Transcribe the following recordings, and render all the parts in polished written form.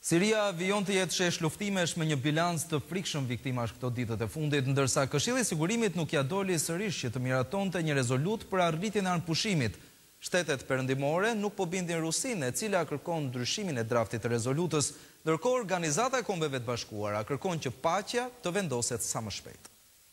Siria vijon të jetë shesh luftimesh me një bilans të frikshëm viktimash këto ditët e fundit, ndërsa Këshilli i Sigurimit nuk ja doli sërish që të miratonte një rezolut për arritjen e anëpushimit. Shtetet perëndimore nuk po bindin Rusinë, e cila kërkon ndryshimin e draftit të rezolutës, ndërkohë Organizata e Kombeve të Bashkuara kërkon që paqja të vendoset sa më shpejt.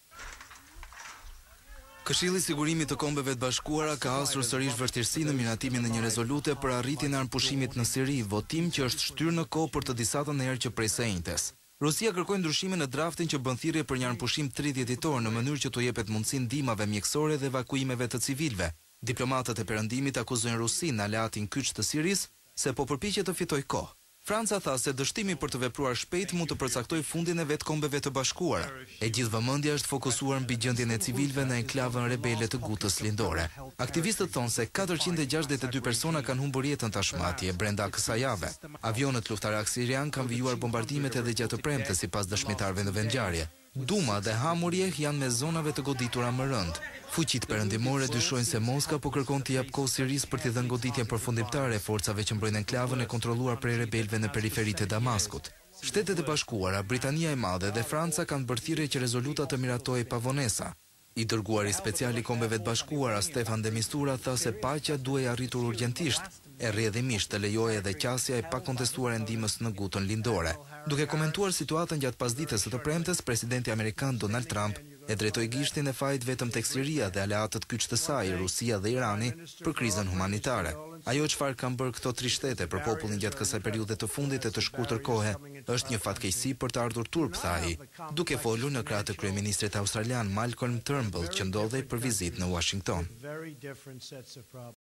Këshilli i Sigurimit të Kombeve të Bashkuara ka hasur sërish vështirësi në miratimin e një rezolute për arritjen e anëpushimit në Siri, votim që është shtyrë në kohë për të disatën herë që prej së njëjtës. Rusia kërkoi ndryshime në draftin që bën thirrje për një anëpushim 30 ditor në mënyrë që t'u jepet mundësi ndihmave mjekësore dhe evakuimeve të civilëve. Diplomatët e Perëndimit akuzojnë Rusinë, aleatin kyç të Sirisë, se po përpiqet të fitojë kohë. Franca tha se dështimi për të vepruar shpejt mund të përcaktojë fundin e vetë Kombeve të Bashkuara. E gjithë vëmendja është fokusuar mbi gjendjen e civilëve në enklavën rebele të Gutës Lindore. Aktivistët thonë se 462 persona kanë humbur jetën tashmë atje brenda kësaj jave. Avionët luftarak sirian kanë vijuar bombardimet edhe gjatë premtes sipas dëshmitarëve në vendngjarje. Duma dhe Hamurjeh janë me zonave të goditura më rënd. Fuqitë perëndimore dyshojnë se Moska po kërkon të jap kohë Sirisë për t'i dhënë goditjen përfundimtare e forcave që mbrojnë enklavën e kontrolluar prej rebelëve në periferitë e Damaskut. Shtetet e Bashkuara, Britania e Madhe dhe Franca kanë bërë thirrje që rezoluta të miratojë pa vonesa. I dërguari special i Kombeve të Bashkuara, Stefan de Mistura, tha se paqja duhej arritur urgjentisht, e rrjedhimisht të lejojë edhe qasja e pakontestuar e ndihmës në Gutën Lindore. Duke komentuar situatën gjatë pasdites së të premtes, presidenti amerikan Donald Trump e drejtoi gishtin e fajit vetëm tek Siria dhe aleatët kyç të saj, Rusia dhe Irani, për krizën humanitare. Ajo çfarë kanë bërë këto 3 shtete për popullin gjatë kësaj periudhe të fundit e të shkurtër kohe, është një fatkeqësi për të ardhur turp, tha ai, duke folur në krah të kryeministrit australian Malcolm Turnbull që ndodhej për vizitë në Washington.